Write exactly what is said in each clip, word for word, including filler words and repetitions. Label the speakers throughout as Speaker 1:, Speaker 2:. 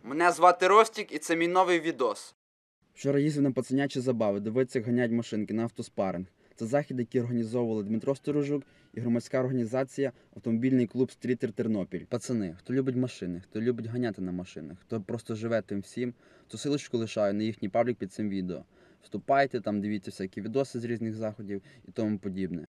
Speaker 1: Мене звати Ростік і це мій новий відос.
Speaker 2: Вчора їздив на пацанячі забави, дивитися, як ганять машинки на автоспаринг. Це захід, який організовували Дмитро Сторожук і громадська організація «Автомобільний клуб Стрітер Тернопіль». Пацани, хто любить машини, хто любить ганяти на машинах, хто просто живе тим всім, то силочку лишаю на їхній паблік під цим відео. Вступайте, там дивіться всякі відоси з різних заходів і тому подібне.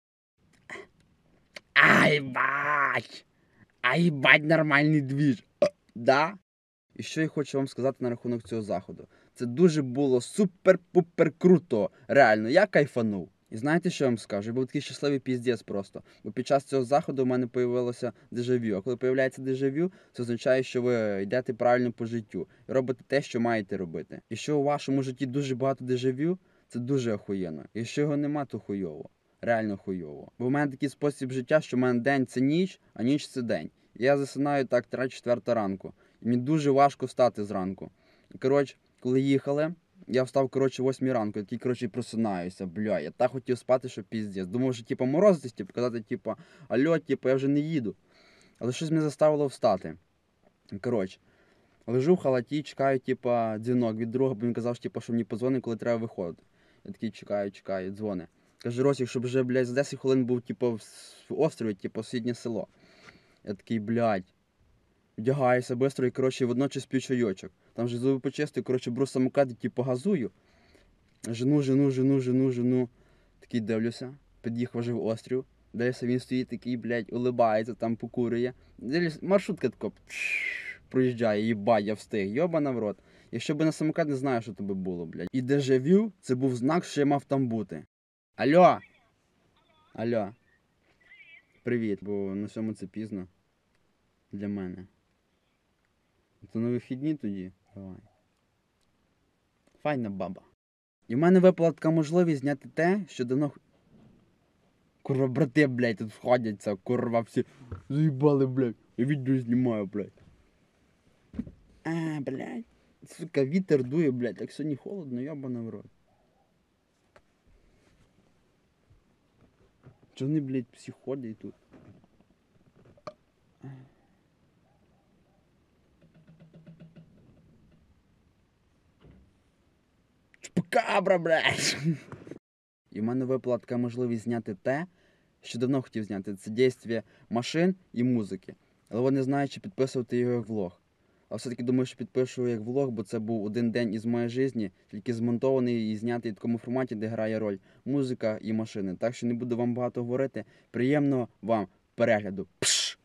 Speaker 2: Ай, бать! Ай, бать, нормальний двіж. Да? І що я хочу вам сказати на рахунок цього заходу. Це дуже було супер-пупер круто. Реально, я кайфанув. І знаєте, що я вам скажу? Я був такий щасливий піздець просто. Бо під час цього заходу в мене появилося дежавю. А коли появляється дежавю, це означає, що ви йдете правильно по життю. І робите те, що маєте робити. І що у вашому житті дуже багато дежавю, це дуже охуєнно. І якщо його нема, то хуйово. Реально хуйово. Бо в мене такий спосіб життя, що в мене день це ніч, а ніч це день. І я засинаю так три-четверта ранку. І мені дуже важко встати зранку. І, коротше, коли їхали, я встав, коротше, восьмій ранку, я такий, коротше, просинаюся, бля, я так хотів спати, що піздець. Думав, що, типу, морозитись, типу, казати, типу, алло, типу, я вже не їду. Але щось мене заставило встати. Коротше, лежу в халаті, чекаю, типу, дзвінок від друга, бо він казав, що, типу, що мені подзвонить, коли треба виходити. Я такий чекаю, чекаю, дзвони. Каже, Росік, щоб вже, блядь, за десять хвилин був, типу, в острові, типу, сусіднє село. Я такий, блядь. Вдягаюся швидко і, коротше, водночас п'ю чайочок. Там вже зуби почистив, коротше, беру самокат і типу газую. Жену, жену, жену, жену, жену. Такий дивлюся, під'їхав вже в острів. Дивлюся, він стоїть такий, блядь, улибається, там покурює. Дивлюся, маршрутка тако проїжджає, їбать, я встиг, йобана в рот. Якщо б на самокат, не знаю, що то би було, блядь. І дежавю, це був знак, що я мав там бути. Алло! Алло. Привіт, бо на всьому це пізно. Для мене. То на вихідні тоді? Давай. Файна баба. І в мене випала така можливість зняти те, що давно... Курва, брати, блядь, тут сходяться, курва, всі заїбали, блядь. Я відео знімаю, блядь. А, блядь. Сука, вітер дує, блядь, так сьогодні холодно, йобана в рот. Чого вони, блядь, всі ходять тут? Чупакабра, блядь! І в мене випала така можливість зняти те, що давно хотів зняти. Це дійство машин і музики. Але вони знають, чи підписувати його як влог. А все-таки думаю, що підпишу як влог, бо це був один день із моєї житті, тільки змонтований і знятий в такому форматі, де грає роль музика і машини. Так що не буду вам багато говорити. Приємного вам перегляду. Пш!